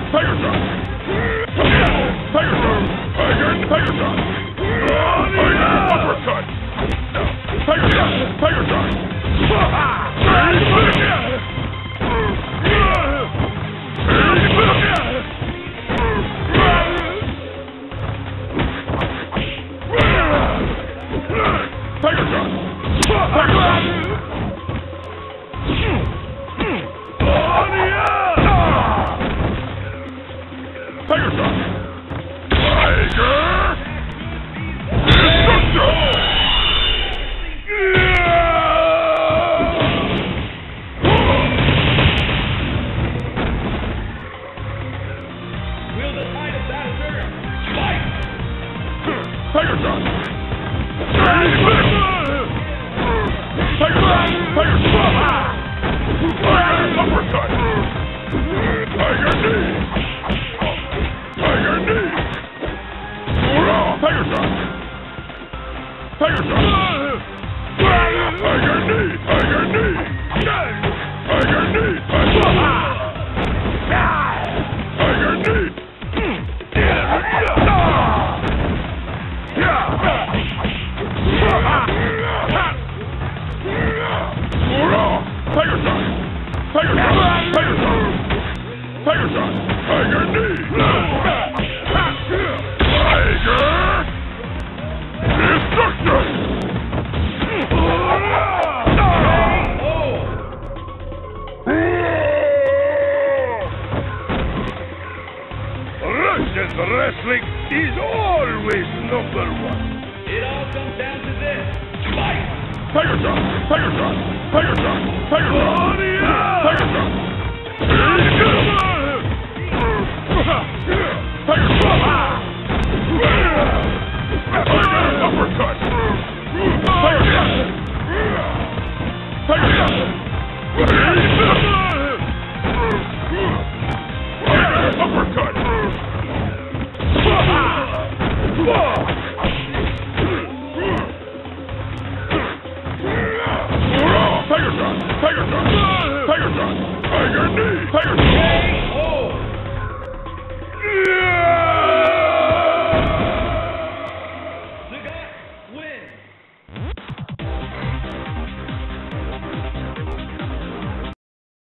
Tiger shot! Tiger shot! Tiger shot! Uppercut! Tiger shot! Tiger shot! Tiger shot! Tiger shot! Tiger! Destruction! Will the tide of battle fight! Tiger shot! Tiger shot! Tiger shot! Tiger uppercut! Tiger knee! Tiger knee! Tiger shot! Tiger shot! Tiger knee! Tiger knee! Tiger knee! Tiger knee! Tiger shot! Tiger shot! Tiger shot! Tiger shot! Tiger knee! Tiger! Destruction! Russian wrestling is always number one. It all comes down to this. Fight! Tiger shot! Tiger shot! Tiger shot! Tiger shot! Tiger shot! Tiger shot! Tiger uppercut! Tiger shot! Tiger shot! Tiger uppercut! Tiger shot! Tiger shot! Tiger shot! Tiger knee! Tiger shot!